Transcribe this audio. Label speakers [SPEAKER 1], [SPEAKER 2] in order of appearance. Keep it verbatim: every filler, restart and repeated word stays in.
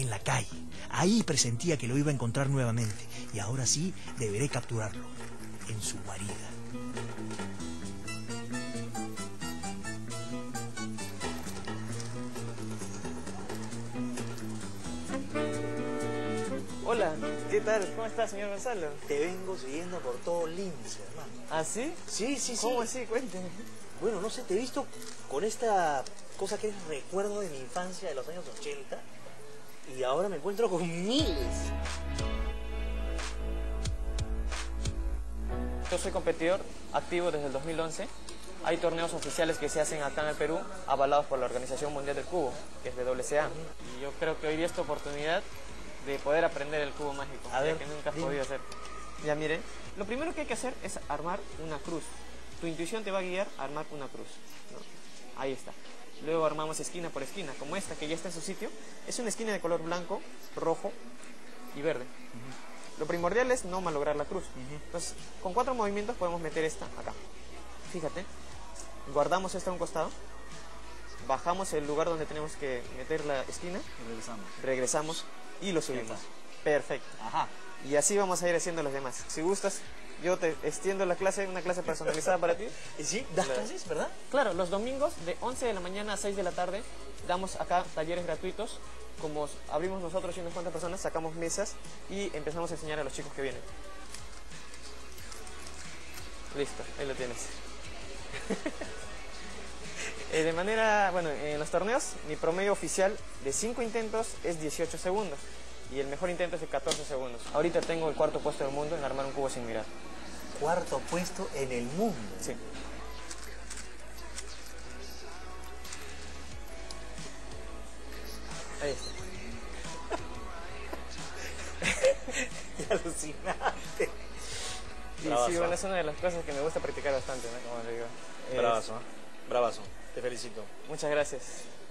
[SPEAKER 1] en la calle. Ahí presentía que lo iba a encontrar nuevamente. Y ahora sí, deberé capturarlo. En su guarida.
[SPEAKER 2] Hola, ¿qué tal? ¿Cómo está, señor Gonzalo?
[SPEAKER 1] Te vengo siguiendo por todo Lince, hermano.
[SPEAKER 2] ¿Ah, sí?
[SPEAKER 1] Sí, sí, sí.
[SPEAKER 2] ¿Cómo así? Cuénteme.
[SPEAKER 1] Bueno, no sé, te he visto con esta cosa que es recuerdo de mi infancia de los años ochenta y ahora me encuentro con miles.
[SPEAKER 2] Yo soy competidor activo desde el dos mil once. Hay torneos oficiales que se hacen acá en el Perú, avalados por la Organización Mundial del Cubo, que es W C A. Y yo creo que hoy día esta oportunidad de poder aprender el cubo mágico,
[SPEAKER 1] A ver,
[SPEAKER 2] que nunca has
[SPEAKER 1] dime.
[SPEAKER 2] podido hacer. Ya miren, lo primero que hay que hacer es armar una cruz. Tu intuición te va a guiar a armar una cruz, ¿no? Ahí está. Luego armamos esquina por esquina, como esta que ya está en su sitio. Es una esquina de color blanco, rojo y verde. Uh-huh. Lo primordial es no malograr la cruz. Uh-huh. Entonces, con cuatro movimientos podemos meter esta acá. Fíjate, guardamos esta a un costado, bajamos el lugar donde tenemos que meter la esquina,
[SPEAKER 1] Y regresamos.
[SPEAKER 2] regresamos y lo subimos. Perfecto.
[SPEAKER 1] Ajá.
[SPEAKER 2] Y así vamos a ir haciendo los demás. Si gustas, yo te extiendo la clase, una clase personalizada para ti.
[SPEAKER 1] ¿Y sí? ¿Das
[SPEAKER 2] Claro.
[SPEAKER 1] clases, verdad?
[SPEAKER 2] Claro, los domingos de once de la mañana a seis de la tarde damos acá talleres gratuitos. Como abrimos nosotros y unas cuantas personas, sacamos mesas y empezamos a enseñar a los chicos que vienen. Listo, ahí lo tienes. eh, de manera, bueno, en los torneos mi promedio oficial de cinco intentos es dieciocho segundos. Y el mejor intento es de catorce segundos. Ahorita tengo el cuarto puesto del mundo en armar un cubo sin mirar.
[SPEAKER 1] Cuarto puesto en el mundo.
[SPEAKER 2] Sí. Ahí está.
[SPEAKER 1] Qué alucinante.
[SPEAKER 2] Y
[SPEAKER 1] Bravazo.
[SPEAKER 2] sí, bueno, es una de las cosas que me gusta practicar bastante, ¿no? Como le digo.
[SPEAKER 1] Bravazo, ¿eh? Bravazo. Te felicito.
[SPEAKER 2] Muchas gracias.